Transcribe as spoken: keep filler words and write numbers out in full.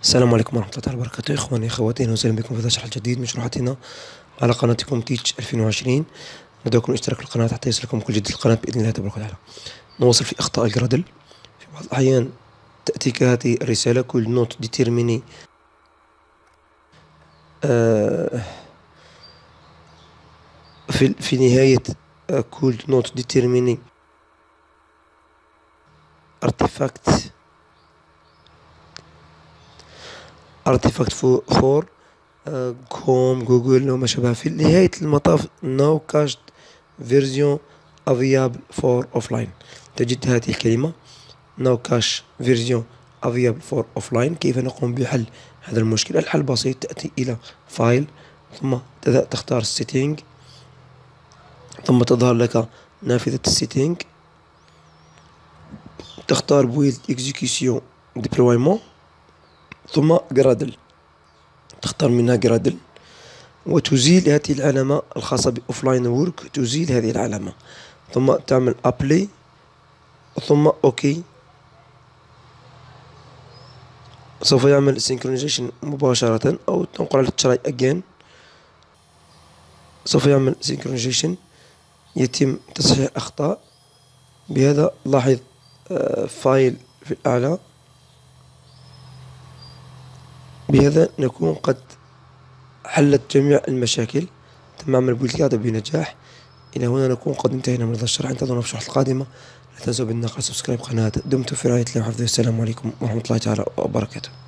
السلام عليكم ورحمة الله تعالى وبركاته. إخواني أخواتي، أهلا وسهلا بكم في شرح جديد من شروحاتنا على قناتكم تيتش ألفين وعشرين. ندعوكم الاشتراك في القناة حتى يصلكم كل جديد القناة بإذن الله تبارك وتعالى. نواصل في أخطاء الجرادل. في بعض الأحيان تأتيك هذه الرسالة: كل نوت ديتيرميني آه في في نهاية كل نوت ديتيرميني ارتيفاكت ارتيفاكت فور كوم جوجل وما شابه. في نهاية المطاف نو كاشت فيرجن افيابل فور اوفلاين. تجد هذه الكلمة نو كاش فيرجن افيابل فور اوفلاين. كيف نقوم بحل هذا المشكل؟ الحل بسيط: تأتي إلى فايل، ثم تختار السيتينج، ثم تظهر لك نافذة السيتينج، تختار بويلد اكزيكيسيون ديبلويمون، ثم جرادل، تختار منها جرادل وتزيل هذه العلامة الخاصة بأوفلاين وورك. تزيل هذه العلامة ثم تعمل أبلي ثم أوكي. سوف يعمل سينكرونيزيشن مباشرة، أو تنقل على تراي أجين. سوف يعمل سينكرونيزيشن، يتم تصحيح الأخطاء. بهذا لاحظ آه فايل في الأعلى. بهذا نكون قد حلت جميع المشاكل. تم عمل بويلد بنجاح. إلى هنا نكون قد انتهينا من هذا الشرح. انتظرونا في الشروح القادمة. لا تنسوا بالنقر سبسكرايب قناة. دمتم في رعاية الله وحفظه. السلام عليكم ورحمة الله تعالى وبركاته.